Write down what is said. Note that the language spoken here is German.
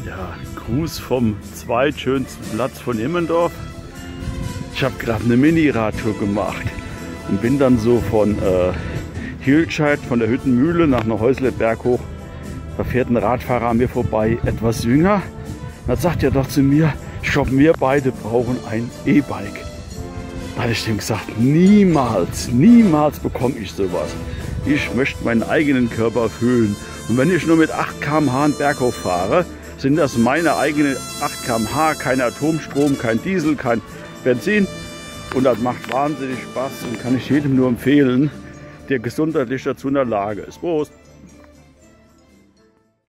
Ja, Gruß vom zweitschönsten Platz von Immendorf. Ich habe gerade eine Mini-Radtour gemacht und bin dann so von Hilscheid, von der Hüttenmühle nach Neuhäusle Berg hoch. Da fährt ein Radfahrer an mir vorbei, etwas jünger. Da sagt er doch zu mir, ich glaube, wir beide brauchen ein E-Bike. Da habe ich dem gesagt, niemals, niemals bekomme ich sowas. Ich möchte meinen eigenen Körper fühlen. Und wenn ich nur mit 8 km/h einen Berg hoch fahre, sind das meine eigenen 8 km/h, kein Atomstrom, kein Diesel, kein Benzin. Und das macht wahnsinnig Spaß und kann ich jedem nur empfehlen, der gesundheitlich dazu in der Lage ist. Prost!